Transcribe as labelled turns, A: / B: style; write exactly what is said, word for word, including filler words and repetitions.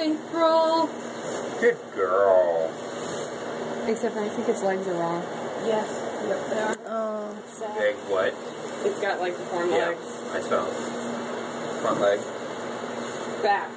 A: April.
B: Good girl.
A: Except I think its legs are wrong.
C: Yes. Yep, they are.
A: Oh.
B: Big what?
A: It's got like the front
B: Yeah,
A: legs.
B: I saw. Front leg.
A: Back.